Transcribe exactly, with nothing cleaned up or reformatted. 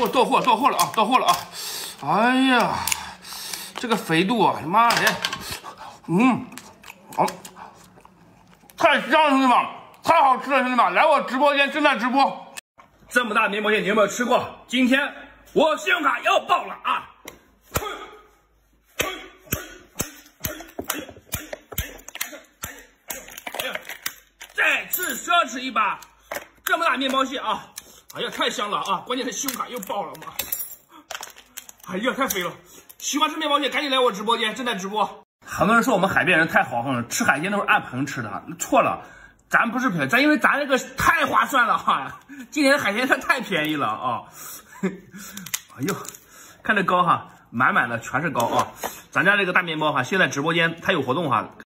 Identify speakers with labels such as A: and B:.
A: 给我到货，到货了啊，到货了啊！哎呀，这个肥度啊，妈的，嗯，好、哦，太香了，兄弟们，太好吃了，兄弟们，来我直播间正在直播。这么大的面包蟹你有没有吃过？今天我信用卡要爆了啊！再次奢侈一把，这么大面包蟹啊！哎呀，太香了啊！关键是信用卡又爆了嘛！哎呀，太肥了！喜欢吃面包蟹，赶紧来我直播间，正在直播。很多人说我们海边人太豪横了，吃海鲜都是按盆吃的，错了，咱不是便宜，咱因为咱这个太划算了哈！今年的海鲜它太便宜了啊！哎呦，看这膏哈，满满的全是膏啊！咱家这个大面包哈，现在直播间它有活动哈。